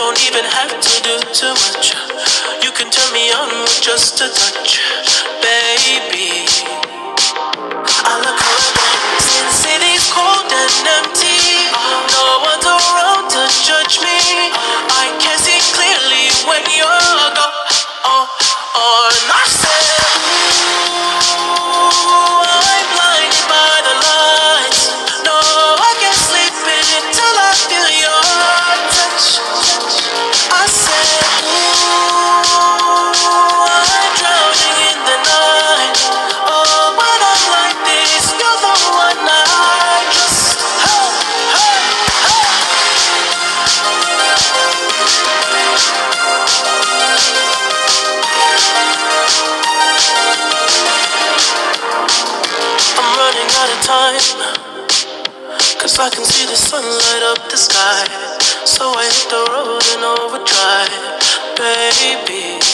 don't even have to do too much. You can turn me on with just a touch, baby. I look around, since city's cold and empty, no one's around to judge me. I can see clearly when you're gone. And I said, ooh, I'm blinded by the lights. No, I can't sleep until I feel your touch. I said, ooh, I'm drowning in the night. Oh, when I'm like this, you're the one I trust. Hey, hey, hey. I'm running out of time, 'cause I can see the sun light up the sky. So I hit the road in overdrive, baby.